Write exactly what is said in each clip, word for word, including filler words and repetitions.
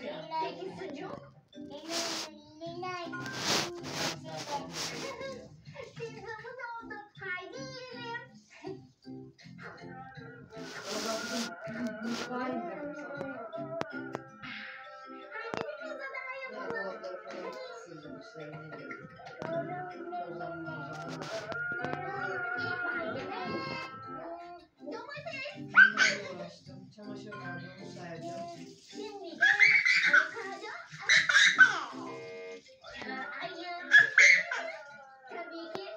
Peki sucuk? Pizzamız oldu. Haydi yiyelim. Haydi bir pizza daha yapalım. Domates. Çamaşır vardı, onu sayacağım. Şimdi de avokado. Hayır. Tabii ki.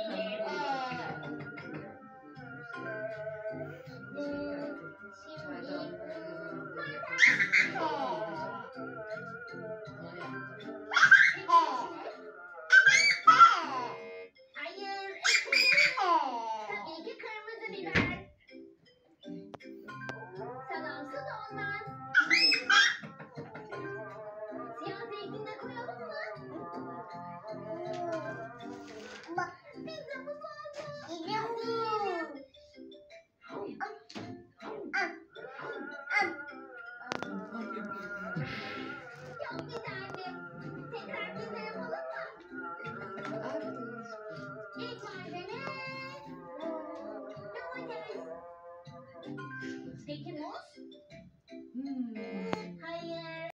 Hayır. Tabii ki kırmızı biber. Salamsız olmaz.